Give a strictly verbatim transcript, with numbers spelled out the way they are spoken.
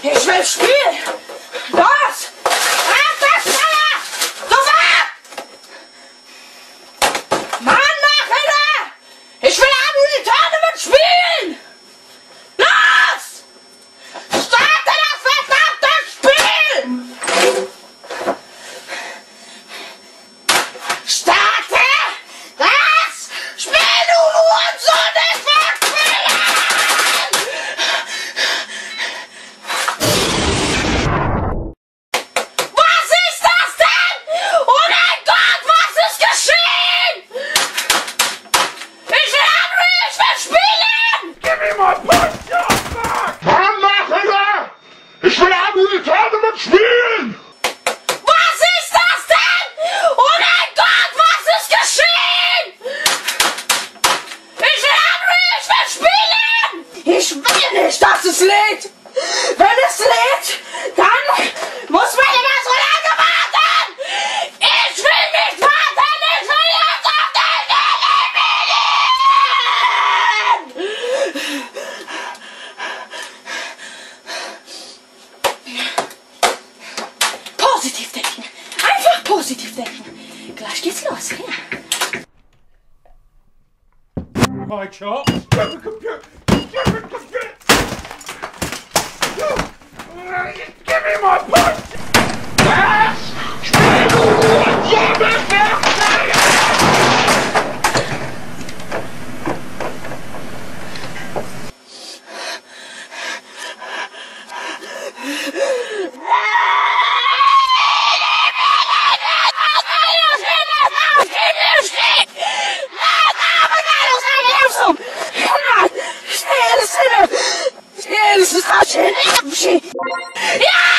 Ich will spielen! Los! Ab das Feuer! Sofort! Mann, mach hinter! Ich will am Tournament spielen! Los! Starte das verdammte Spiel! Starte das Spiel, du Hurensohn! Ich will spielen! Was ist das denn? Oh mein Gott, was ist geschehen? Ich will Henry, ich will spielen! Gib mir mal Punkt, ja, fuck! Mann, mach hinter! Ich will am Tournament spielen! Was ist das denn? Oh mein Gott, was ist geschehen? Ich will Henry, ich will spielen! Ich will nicht, dass es lädt! Wenn es lädt, dann muss man immer so lange warten! Ich will nicht warten! Ich will jetzt auf den Positiv denken! Einfach positiv denken! Gleich geht's los, ja. My chop! Stupid computer! Stupid computer! Give me my punch! Was? Spiel du Hurensohn, ich will spielen! Ja!